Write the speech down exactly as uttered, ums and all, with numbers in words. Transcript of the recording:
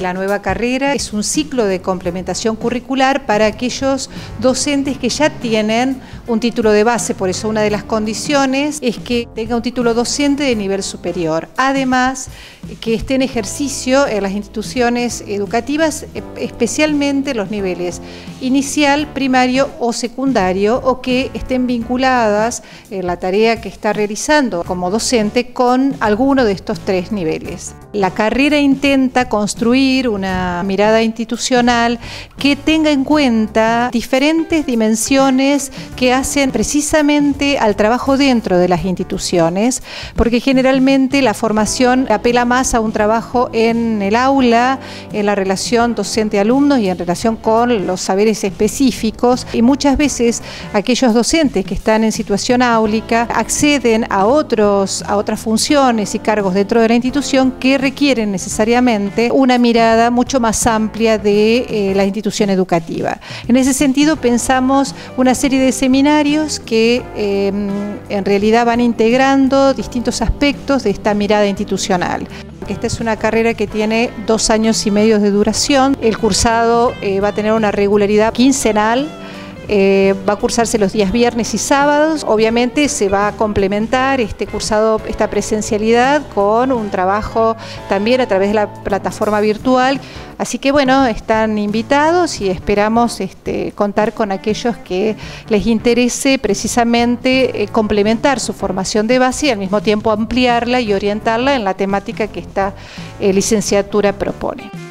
la nueva carrera es un ciclo de complementación curricular para aquellos docentes que ya tienen un título de base. Por eso una de las condiciones es que tenga un título docente de nivel superior. Además, que esté en ejercicio en las instituciones educativas, especialmente los niveles inicial, primario o secundario, o que estén vinculadas en la tarea que está realizando como docente con alguno de estos tres niveles. La carrera intenta construir una mirada institucional que tenga en cuenta diferentes dimensiones que hacen precisamente al trabajo dentro de las instituciones, porque generalmente la formación apela más a un trabajo en el aula, en la relación docente-alumnos y en relación con los saberes específicos, y muchas veces aquellos docentes que están en situación áulica acceden a, otros, a otras funciones y cargos dentro de la institución que requieren necesariamente una mirada mucho más amplia de eh, la institución educativa. En ese sentido pensamos una serie de seminarios que eh, en realidad van integrando distintos aspectos de esta mirada institucional. Esta es una carrera que tiene dos años y medio de duración. El cursado eh, va a tener una regularidad quincenal. Eh, va a cursarse los días viernes y sábados. Obviamente se va a complementar este cursado, esta presencialidad, con un trabajo también a través de la plataforma virtual. Así que bueno, están invitados y esperamos este, contar con aquellos que les interese precisamente eh, complementar su formación de base y al mismo tiempo ampliarla y orientarla en la temática que esta eh, licenciatura propone.